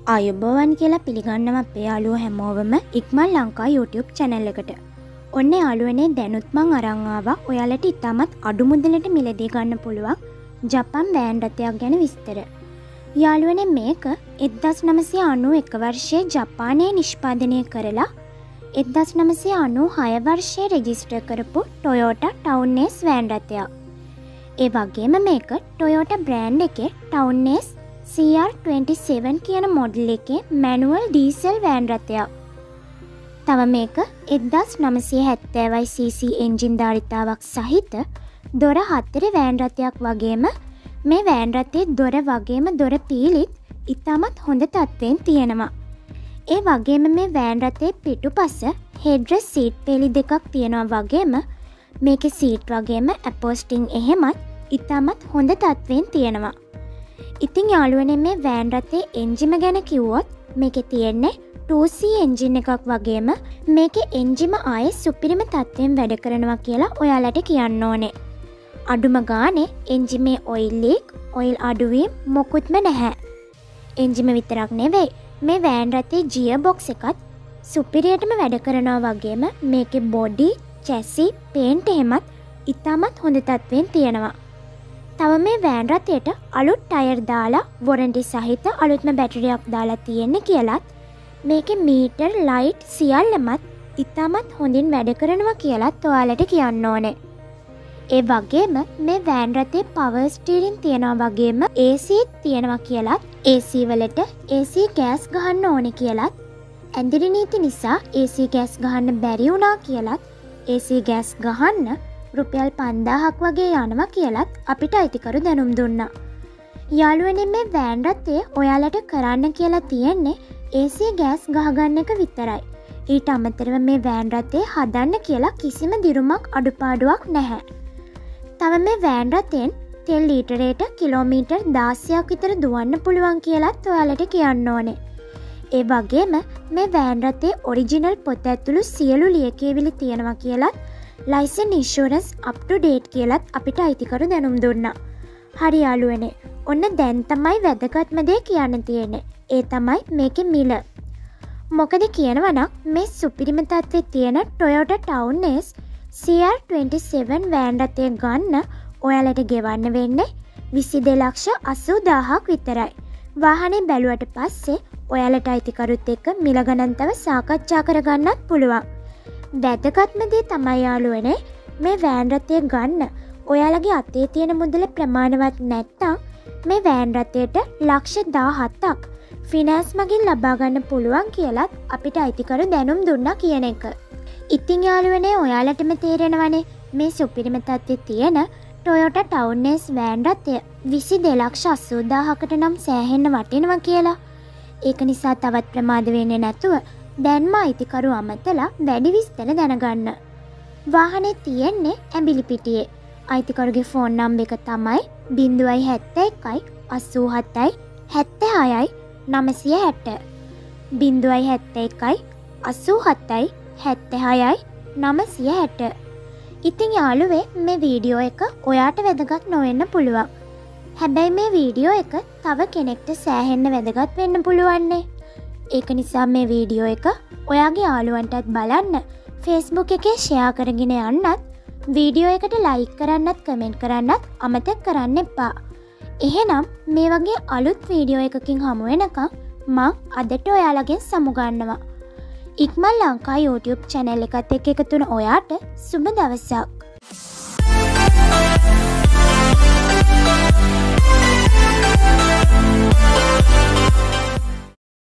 ආයුබෝවන් කියලා පිළිගන්නවා අපේ යාළුවෝ හැමෝවම ඉක්මන් ලංකා YouTube channel එකට. ඔන්න යාළුවනේ දැනුත් මං අරන් ආවා ඔයාලට ඉතාමත් අඩු මුදලට මිලදී ගන්න පුළුවන් ජපන් වෑන් රථයක් ගැන විස්තර. යාළුවනේ මේක 1991 වර්ෂයේ ජපානයේ නිෂ්පාදනය කරලා 1996 වර්ෂයේ රෙජිස්ටර් කරපු Toyota Town Ace වෑන් රථයක්. ඒ වගේම මේක Toyota brand එකේ Town Ace CR27 කියන මොඩල් එකේ මැනුවල් ඩීසල් වෑන් රථයක්. තව මේක 1970 cc එන්ජින් ධාරිතාවක් සහිත දොර 4 වෑන් රථයක් වගේම මේ වෑන් රථයේ දොර වගේම දොර පීලිත් ඉතාමත් හොඳ තත්ත්වයෙන් තියෙනවා. ඒ වගේම මේ වෑන් රථයේ පිටුපස හෙඩ්රෙස් සීට් පෙළි දෙකක් තියෙනවා වගේම මේකේ සීට් වගේම අපෝස්ටිං එහෙමත් ඉතාමත් හොඳ තත්ත්වයෙන් තියෙනවා. ඉතින් යාළුවනේ මේ වෑන් රථයේ එන්ජිම ගැන කිව්වොත් මේකේ තියෙන්නේ 2C එන්ජින් එකක් වගේම මේකේ එන්ජිම ආයේ සුපිරිම තත්ත්වයෙන් වැඩ කරනවා කියලා ඔයාලට කියන්න ඕනේ. අඩුම ගානේ එන්ජිමේ ඔයිල් ලීක්, ඔයිල් අඩුවීම් මොකුත්ම නැහැ. එන්ජිම විතරක් නෙවෙයි මේ වෑන් රථයේ ගියර් බොක්ස් එකත් සුපිරියටම වැඩ කරනවා වගේම මේකේ බොඩි, චැසි, පේන්ට් එහෙමත් ඉතාමත් හොඳ තත්ත්වයෙන් තියෙනවා. තව මේ වෑන් රථයට අලුත් ටයර් දාලා වොරන්ටි සහිත අලුත්ම බැටරියක් දාලා තියෙන්නේ කියලත් මේකේ මීටර් ලයිට් සියල්ලමත් ඉතාමත් හොඳින් වැඩ කරනවා කියලත් ඔයාලට කියන්න ඕනේ. ඒ වගේම මේ වෑන් රථයේ පවර් ස්ටීරින් තියනවා වගේම AC තියනවා කියලත් AC වලට AC ගෑස් ගහන්න ඕනේ කියලත් ඇඳිරි නීති නිසා AC ගෑස් ගහන්න බැරි වුණා කියලත් AC ගෑස් ගහන්න රුපියල් 5000ක් වගේ යනවා කියලත් අපිට අයිතිකරු දැනුම් දුන්නා. යාළුවනේ මේ වෑන් රථයේ ඔයාලට කරන්න කියලා තියෙන්නේ AC ගෑස් ගහගන්න එක විතරයි. ඊට අමතරව මේ වෑන් රථයේ හදන්න කියලා කිසිම දිරුමක් අඩුපාඩුවක් නැහැ. තව මේ වෑන් රථයෙන් තෙල් ලීටරයට කිලෝමීටර් 16ක් විතර දුවන්න පුළුවන් කියලත් ඔයාලට කියන්න ඕනේ. ඒ වගේම මේ වෑන් රථයේ ඔරිජිනල් පොත ඇතුළු සියලු ලියකියවිලි තියෙනවා කියලත් license insurance up to date කියලත් අපිට අයිතිකරු දැනුම් දුන්නා. හරි යාළුවනේ, ඔන්න දැන් තමයි වැදගත්ම දේ කියන්න තියෙන්නේ. ඒ තමයි මේකේ මිල. මොකද කියනවා නම් මේ සුපිරිම තත්ත්වයේ තියෙන Toyota Town Ace CR27 van රථය ගන්න ඔයාලට ගෙවන්න වෙන්නේ 22,80,000ක් විතරයි. වාහනේ බැලුවට පස්සේ ඔයාලට අයිතිකරුත් එක්ක මිල ගණන් තව සාකච්ඡා කරගන්නත් පුළුවන්. වැදගත්ම දේ තමයි යාළුවනේ මේ වෑන් රථය ගන්න ඔයාලගේ අතේ තියෙන මුදල ප්‍රමාණවත් නැත්තම් මේ වෑන් රථයට ලක්ෂ 17ක් ෆිනෑන්ස් මගින් ලබා ගන්න පුළුවන් කියලත් අපිට අයිතිකරු දැනුම් දුන්නා කියන එක. ඉතින් යාළුවනේ ඔයාලටම තේරෙනවනේ මේ සුපිරිම තත්ත්වයේ තියෙන Toyota Town Ace වෑන් රථය 22,80,000කට නම් සෑහෙන්න වටිනවා කියලා. ඒක නිසා තවත් ප්‍රමාද වෙන්නේ නැතුව දැන්ම අයිතිකරු අමතලා වැඩි විස්තර දැනගන්න. වාහනේ තියෙන්නේ ඇඹිලිපිටියේ. අයිතිකරුගේ ෆෝන් නම්බර් එක තමයි 071 87 76 960. 071 87 76 960. ඉතින් යාළුවේ මේ වීඩියෝ එක ඔයාට වැදගත් නොවෙන්න පුළුවන්. හැබැයි මේ වීඩියෝ එක තව කෙනෙක්ට සෑහෙන්න වැදගත් වෙන්න පුළුවන්නේ. ඒක නිසා මේ වීඩියෝ එක ඔයාගේ යාළුවන්ටත් බලන්න, Facebook එකේ ෂෙයා කරගෙන යන්නත්, වීඩියෝ එකට ලයික් කරන්නත්, කමෙන්ට් කරන්නත් අමතක කරන්න එපා. එහෙනම් මේ වගේ අලුත් වීඩියෝ එකකින් හමු වෙනකම් මම අදට ඔයාලගෙන් සමුගන්නවා. ඉක්මන් ලංකා YouTube channel එකත් එක්ක එකතු වුණ ඔයාට සුබ දවසක්.